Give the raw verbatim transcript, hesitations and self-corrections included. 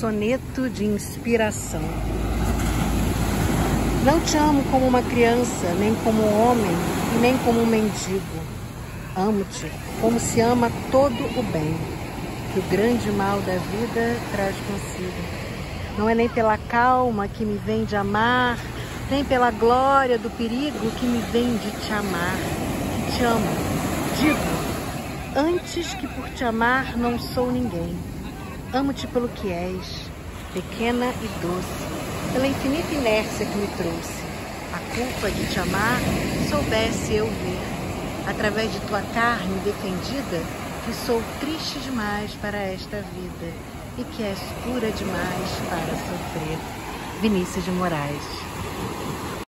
soneto de inspiração. Não te amo como uma criança, nem como um homem e nem como um mendigo. Amo-te como se ama todo o bem que o grande mal da vida traz consigo. Não é nem pela calma que me vem de amar, nem pela glória do perigo que me vem de te amar, que te amo. Digo, antes que por te amar não sou ninguém. Amo-te pelo que és, pequena e doce, pela infinita inércia que me trouxe. A culpa de te amar soubesse eu ver, através de tua carne defendida, que sou triste demais para esta vida e que és pura demais para sofrer. Vinícius de Moraes.